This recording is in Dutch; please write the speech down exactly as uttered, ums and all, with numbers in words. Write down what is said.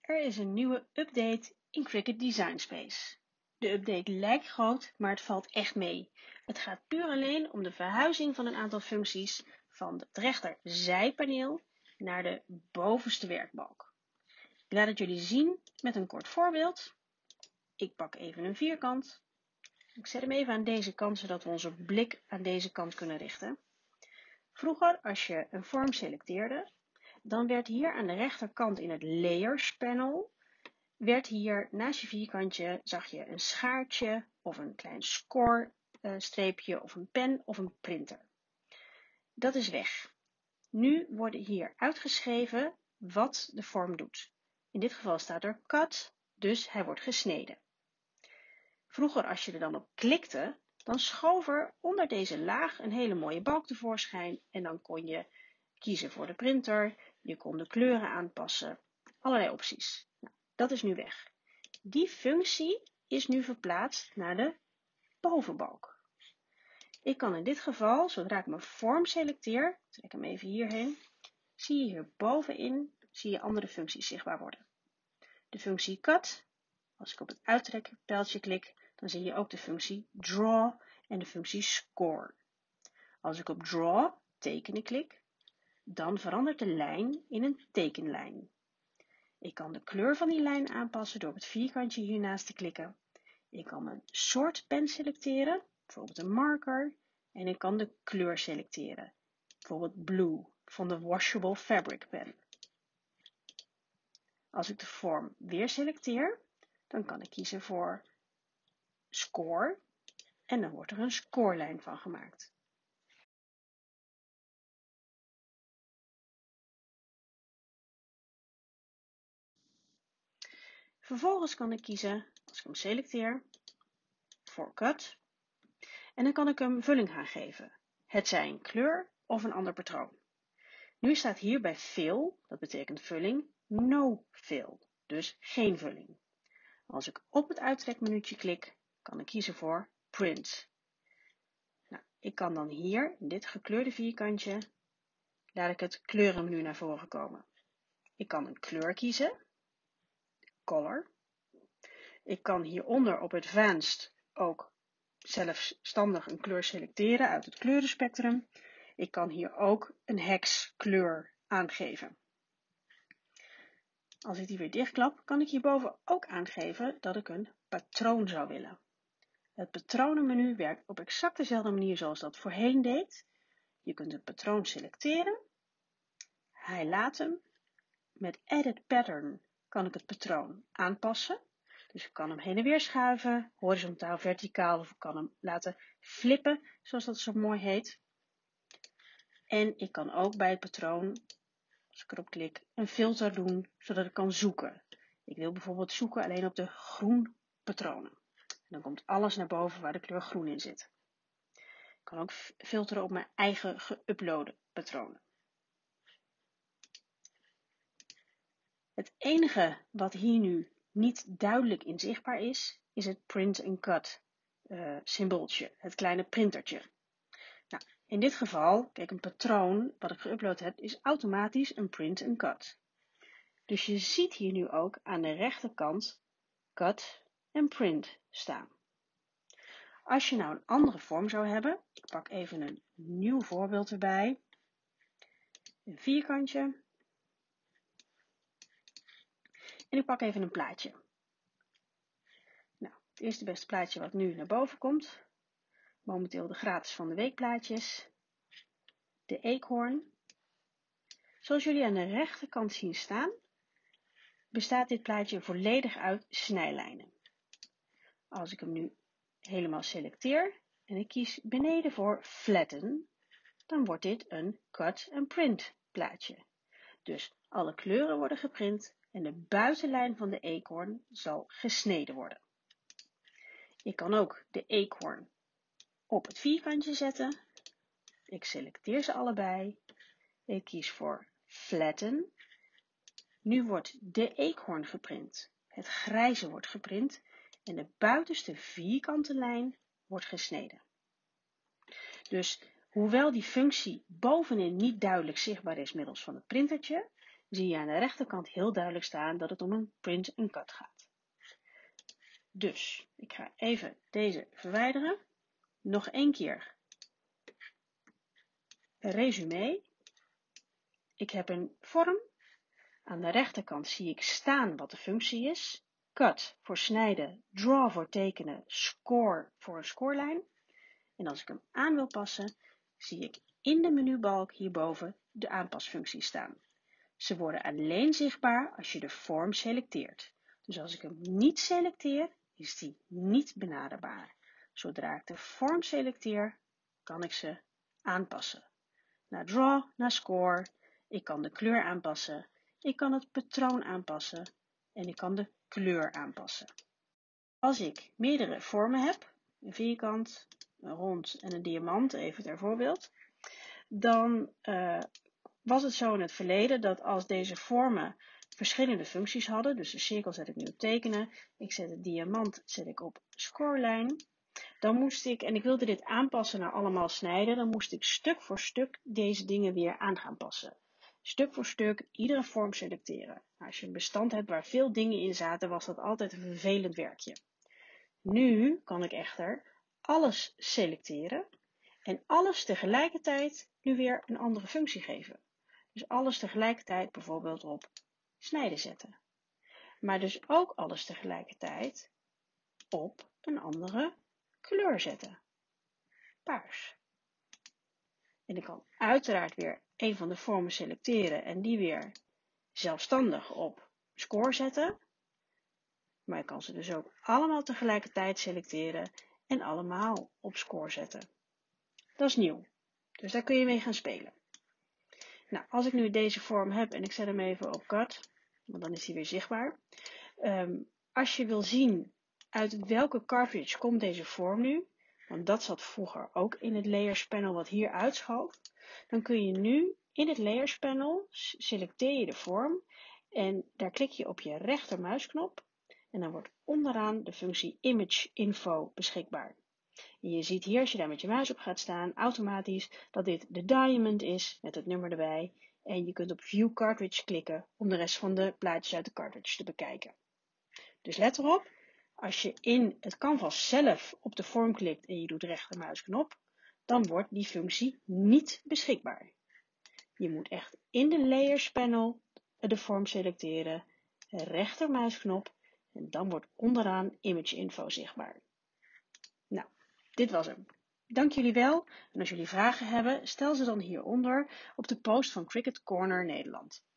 Er is een nieuwe update in Cricut Design Space. De update lijkt groot, maar het valt echt mee. Het gaat puur alleen om de verhuizing van een aantal functies van het rechterzijpaneel naar de bovenste werkbalk. Ik laat het jullie zien met een kort voorbeeld. Ik pak even een vierkant. Ik zet hem even aan deze kant, zodat we onze blik aan deze kant kunnen richten. Vroeger, als je een vorm selecteerde, dan werd hier aan de rechterkant in het Layers panel, werd hier naast je vierkantje, zag je een schaartje of een klein score streepje of een pen of een printer. Dat is weg. Nu worden hier uitgeschreven wat de vorm doet. In dit geval staat er cut, dus hij wordt gesneden. Vroeger, als je er dan op klikte, dan schoof er onder deze laag een hele mooie balk tevoorschijn en dan kon je kiezen voor de printer, je kon de kleuren aanpassen, allerlei opties. Nou, dat is nu weg. Die functie is nu verplaatst naar de bovenbalk. Ik kan in dit geval, zodra ik mijn vorm selecteer, trek hem even hierheen, zie je hier bovenin zie je andere functies zichtbaar worden. De functie cut, als ik op het uittrekpijltje klik, dan zie je ook de functie draw en de functie score. Als ik op draw, tekenen klik, dan verandert de lijn in een tekenlijn. Ik kan de kleur van die lijn aanpassen door op het vierkantje hiernaast te klikken. Ik kan een soort pen selecteren, bijvoorbeeld een marker, en ik kan de kleur selecteren, bijvoorbeeld blue van de washable fabric pen. Als ik de vorm weer selecteer, dan kan ik kiezen voor score en dan wordt er een scorelijn van gemaakt. Vervolgens kan ik kiezen, als ik hem selecteer, voor cut en dan kan ik hem vulling gaan geven. Het zij een kleur of een ander patroon. Nu staat hier bij fill, dat betekent vulling, no fill, dus geen vulling. Als ik op het uittrekmenuutje klik, kan ik kiezen voor print. Nou, ik kan dan hier, in dit gekleurde vierkantje, laat ik het kleurenmenu naar voren komen. Ik kan een kleur kiezen, color. Ik kan hieronder op Advanced ook zelfstandig een kleur selecteren uit het kleurenspectrum. Ik kan hier ook een hexkleur aangeven. Als ik die weer dichtklap, kan ik hierboven ook aangeven dat ik een patroon zou willen. Het patronenmenu werkt op exact dezelfde manier zoals dat voorheen deed. Je kunt een patroon selecteren. Hij laat hem. Met Edit Pattern kan ik het patroon aanpassen. Dus ik kan hem heen en weer schuiven, horizontaal, verticaal, of ik kan hem laten flippen, zoals dat zo mooi heet. En ik kan ook bij het patroon, als ik erop klik, een filter doen, zodat ik kan zoeken. Ik wil bijvoorbeeld zoeken alleen op de groen patronen. En dan komt alles naar boven waar de kleur groen in zit. Ik kan ook filteren op mijn eigen geüploade patronen. Het enige wat hier nu niet duidelijk in zichtbaar is, is het print and cut uh, symbooltje, het kleine printertje. Nou, in dit geval, kijk, een patroon wat ik geüpload heb, is automatisch een print and cut. Dus je ziet hier nu ook aan de rechterkant cut en print staan. Als je nou een andere vorm zou hebben, ik pak even een nieuw voorbeeld erbij, een vierkantje. En ik pak even een plaatje. Nou, het eerste beste plaatje wat nu naar boven komt. Momenteel de gratis van de week plaatjes. De eekhoorn. Zoals jullie aan de rechterkant zien staan, bestaat dit plaatje volledig uit snijlijnen. Als ik hem nu helemaal selecteer en ik kies beneden voor flatten, dan wordt dit een cut and print plaatje. Dus alle kleuren worden geprint en de buitenlijn van de eekhoorn zal gesneden worden. Ik kan ook de eekhoorn op het vierkantje zetten. Ik selecteer ze allebei. Ik kies voor flatten. Nu wordt de eekhoorn geprint. Het grijze wordt geprint en de buitenste vierkante lijn wordt gesneden. Dus hoewel die functie bovenin niet duidelijk zichtbaar is middels van het printertje, zie je aan de rechterkant heel duidelijk staan dat het om een print en cut gaat. Dus ik ga even deze verwijderen. Nog één keer. Resume. Ik heb een vorm. Aan de rechterkant zie ik staan wat de functie is. Cut voor snijden, draw voor tekenen, score voor een scorelijn. En als ik hem aan wil passen, zie ik in de menubalk hierboven de aanpasfuncties staan. Ze worden alleen zichtbaar als je de vorm selecteert. Dus als ik hem niet selecteer, is die niet benaderbaar. Zodra ik de vorm selecteer, kan ik ze aanpassen. Naar draw, naar score. Ik kan de kleur aanpassen. Ik kan het patroon aanpassen. En ik kan de kleur aanpassen. Als ik meerdere vormen heb, een vierkant, een rond en een diamant, even ter voorbeeld, dan uh, was het zo in het verleden dat als deze vormen verschillende functies hadden, dus de cirkel zet ik nu op tekenen, ik zet de diamant zet ik op scorelijn, dan moest ik, en ik wilde dit aanpassen naar allemaal snijden, dan moest ik stuk voor stuk deze dingen weer aan gaan passen. Stuk voor stuk iedere vorm selecteren. Als je een bestand hebt waar veel dingen in zaten, was dat altijd een vervelend werkje. Nu kan ik echter alles selecteren en alles tegelijkertijd nu weer een andere functie geven. Dus alles tegelijkertijd bijvoorbeeld op snijden zetten. Maar dus ook alles tegelijkertijd op een andere kleur zetten. Paars. En ik kan uiteraard weer een van de vormen selecteren en die weer zelfstandig op score zetten. Maar ik kan ze dus ook allemaal tegelijkertijd selecteren en allemaal op score zetten. Dat is nieuw. Dus daar kun je mee gaan spelen. Nou, als ik nu deze vorm heb en ik zet hem even op cut, want dan is hij weer zichtbaar. Um, als je wil zien uit welke cartridge komt deze vorm nu, want dat zat vroeger ook in het layers panel wat hier uitschoof, dan kun je nu in het layers panel selecteer je de vorm en daar klik je op je rechtermuisknop en dan wordt onderaan de functie image info beschikbaar. En je ziet hier, als je daar met je muis op gaat staan, automatisch dat dit de diamond is met het nummer erbij. En je kunt op View Cartridge klikken om de rest van de plaatjes uit de cartridge te bekijken. Dus let erop, als je in het canvas zelf op de vorm klikt en je doet rechtermuisknop, dan wordt die functie niet beschikbaar. Je moet echt in de Layers panel de vorm selecteren, rechtermuisknop en dan wordt onderaan Image Info zichtbaar. Nou, dit was hem. Dank jullie wel en als jullie vragen hebben, stel ze dan hieronder op de post van Cricut Corner Nederland.